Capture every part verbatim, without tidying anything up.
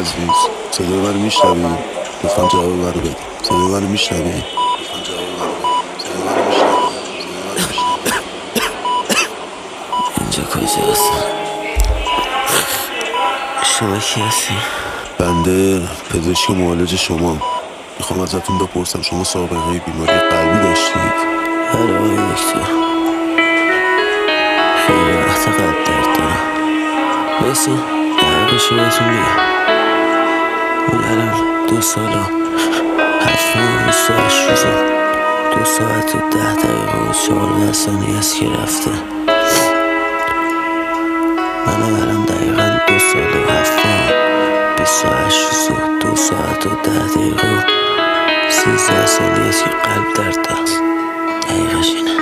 عزیز صدای منو میشنوی؟ لطفاً جواب منو بده. صدای منو میشنوی؟ لطفاً جواب منو بده. صدای منو میشنوی؟ اینجا کجاست؟ شما کی هستی؟ بنده پزشک معالج شما. میخوام ازتون بپرسم شما سابقه بیماری قلبی داشتید؟ آره آقای دکتر، خیلی وقت قلب درد دارم. بسین درگشو بهتون میگم. اون الان دو سال و هفت ماه و بیست و هشت روزه دو ساعت و ده دقیقه و چهارده ثانیه است که رفته. منم الان دقیقا دو سال و هفت ماه بیست و هشت روز و دو ساعت و ده دقیقه و سیزده ثانیه است که قلب درد دارم. دقیقش اینه.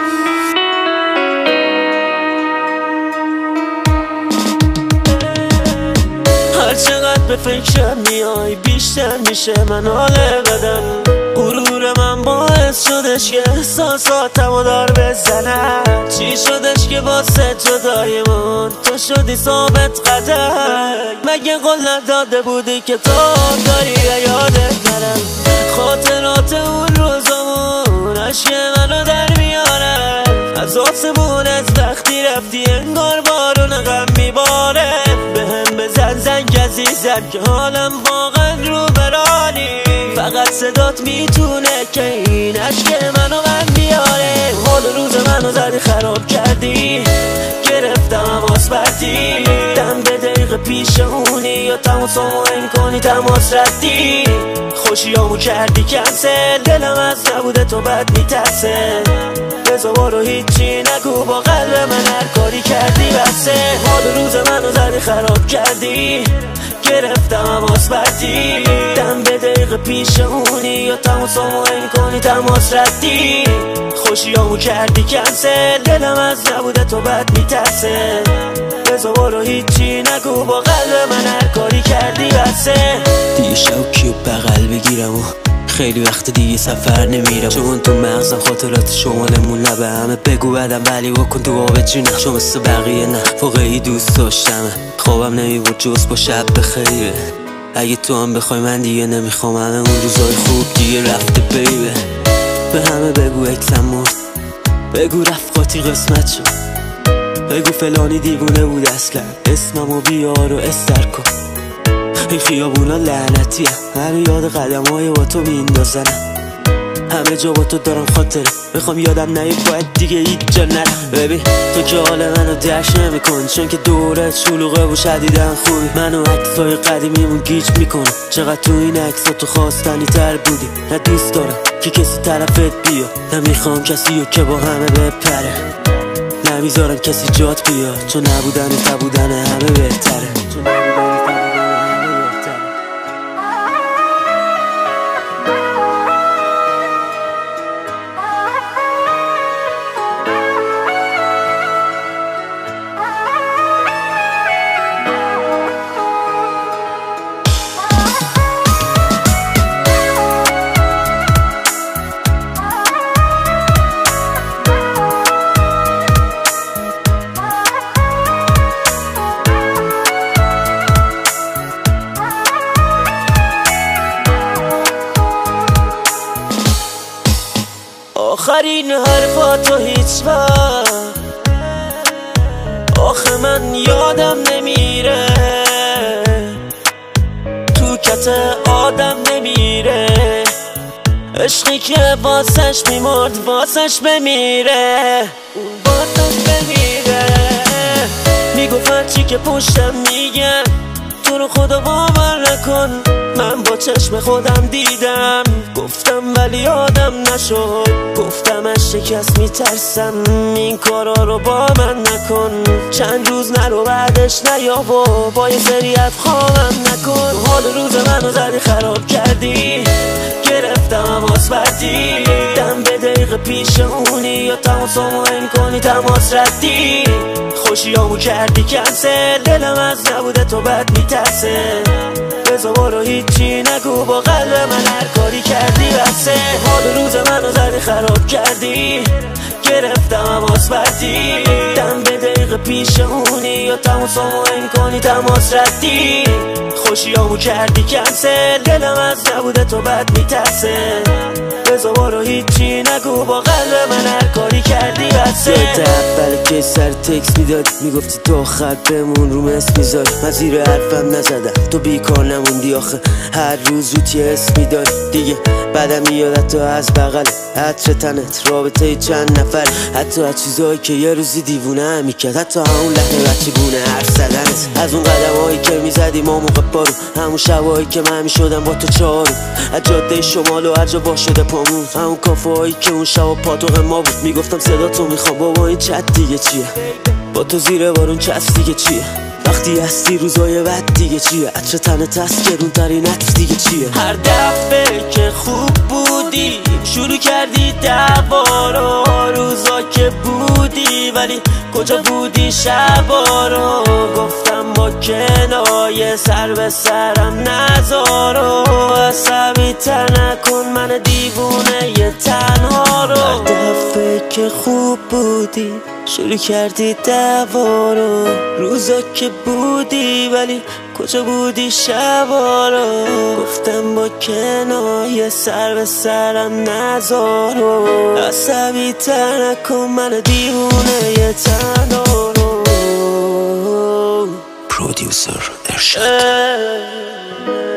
هر چقدر به فکرم میای بیشتر میشه من حال بدن. غرور من باعث شدش که احساساتم رو دار بزنم. چی شدش که واسه جدایمون تو شدی ثابت قدم؟ مگه قول نداده بودی که تو داری یادت نرم؟ خاطرات اون روزامون عشق منو در میارم. از آسمون از وقتی رفتی انگار بارون غم میباره. به هم بزن زنگ عزیزم که حالم واقعا رو برانی. فقط صدات میتونه که این عشق منو غم بیاره. حال روز منو زدی خراب کردی، گرفتم حواس بردی. دم به دقیقه پیش اونی یا تماسمو این کنی تماس ردی. خوشیامو کردی کنسل، دلم از نبوده تو بد میترسه. بزا برو هیچی نگو با قلب من هر کاری کردی بسه. حال روز منو زدی خراب کردی، گرفتم حواس بردی. دم به دقیقه پیش اونی یا تماسمو این کنی تماس ردی. خوشیامو کردی کنسل، دلم از نبوده تو بد میترسه. بزا برو هیچی نگو با قلب من هر کاری کردی بسه. دیگه شوکی و بغل بگیرم و خیلی وقت دیگه سفر نمیرم. چون تو مغزم خاطرات شما نمون لبه همه بگو بدم ولی بکن تو آب جونم. شما مثل بقیه نه واقعی دوست داشتمه. خوابم نمیبود جز با شب بخیره. اگه تو هم بخوای من دیگه نمیخوام. همه اون روزای خوب دیگه رفته بیبه. به همه بگو اکسم مرد، بگو رفقاتی قسمت شد، بگو فلانی دیوونه بود اصلا اسممو بیار و استر کن. این خیابونا لعنتیه، همه یاد قدم های با تو میندازنم. همه جا با تو دارم خاطره، میخوام یادم نیه باید دیگه هیچ جا نرم. ببین تو که حال منو درش نمیکن، چون که دورت شلوغه و شدیدن خوبی. منو عکسای قدیمیمون گیج میکنه. چقدر تو این عکسا تو خواستنی تر بودی. نه دوست دارم که کسی طرفت بیا، نمیخوام کسی رو که با همه بپره. نمیذارم کسی جات بیاد، چون نبودن و نبودن همه بهتره. چون نبودن آخرین حرفاتو هیچ وقت آخه من یادم نمیره. تو کت آدم نمیره. عشقی که واسش میمرد واسش بمیره. اون واسش بمیره. میگفت چی که پشتم میگن تو رو خدا باور نکن. من با چشم خودم دیدم، گفتم ولی یادم نشد. گفتم از شکست میترسم، این کارا رو با من نکن. چند روز نرو بعدش نیا و با یه سریعت خوابم نکن. حال روز منو زدی خراب کردی، گرفتم حواس بردی. دم به دقیقه پیش اونی یا تماسمو این کنی تماس ردی. خوشیامو کردی کنسل، دلم از نبوده تو بد میترسه. بزا برو هیچی نگو با قلب من هر کاری کردی بسه. حال روز منو زدی خراب کردی، گرفتم حواس بردی. دم به دقیقه پیش اونی یا تماس همایی میکنی تماس ردی خوشیامو کردی کنسل دلم از نبوده تو بد میترسه بزا بارو هیچی نگو با قلب من هر کاری کردی بسه یاد اول که سر تکس میداد میگفتی تو آخر بمون رو مس میذاری من زیر حرفم نزدم تو بیکار نموندی آخه هر روز رو تی اس میداری دیگه بعدم میادت تو از بغل عطر تنت رابطه چند نفر حتی از چیزایی که یه روزی دیوونه هم میکرد حتی همون لحن بچه گونه حرف زدنت از اون قدم هایی که میزدی ما موقع بارو همون شبایی که من میشدم با تو چارو از جاده شمال و هر جا با شده پامون همون کافه هایی که اون شب پاتوق ما بود میگفتم صدا تو میخوام بابا این چت دیگه چیه با تو زیر بارون چست دیگه چیه وقتی هستی روزای بد دیگه چیه عطر تنت هست گرون ترینت دیگه چیه هر دفعه که خوب بودی شروع کردی دعوا رو روزا که بودی ولی کجا بودی شبا رو گفتم با کنایه سر به سرم نذارو عصبی تر نکن من دیوونه ی تنها رو هر دفعه که خوب بودی شروع کردی دعوا رو روزا که بودی ولی کجا بودی شبا رو گفتم با کنایه سر به سرم نذارو عصبی تر نکن من دیوونه ی تنها رو پرودیوسر ارشاد